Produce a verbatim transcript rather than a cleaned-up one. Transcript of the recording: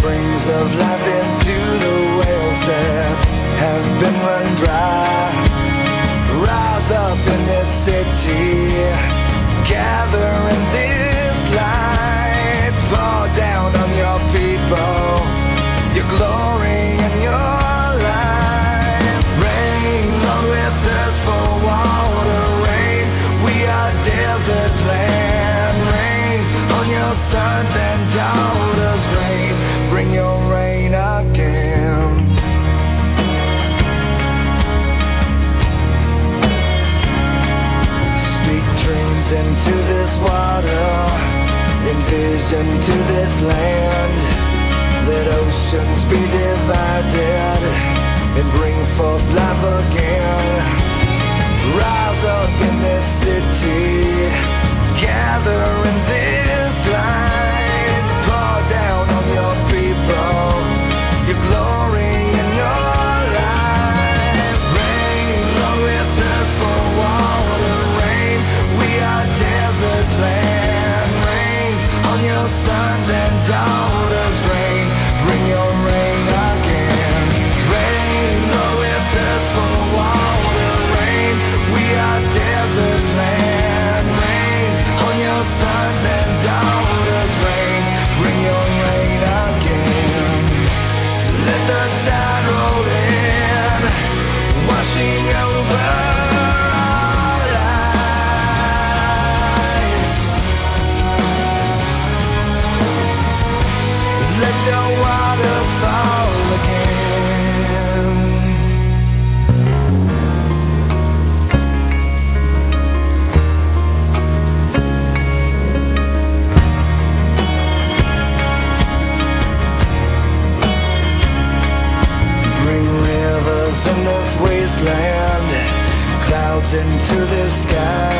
springs of life into the wells that have been run dry. Rise up in this city, gather in this light, pour down on your people your glory and your life. Rain, Lord, we thirst for water. Rain, we are desert land. Rain on your sons and daughters. Rain, bring your rain again. Speak dreams into this water, envision to this land. Let oceans be divided and bring forth life again. Rise up in this city, gather in this light, pour down on your people your glory and your life. Rain, Lord, we thirst for water. Rain, we are desert land. Rain on your sons and daughters. Rain, bring your rain again. Rain, Lord, we thirst for water. Rain, we are desert land. Rain on your sons and daughters. Rain, bring your rain again. Let the tide roll in, washing over our lives. Let your water fall again. Bring rivers in this wasteland, clouds into the sky.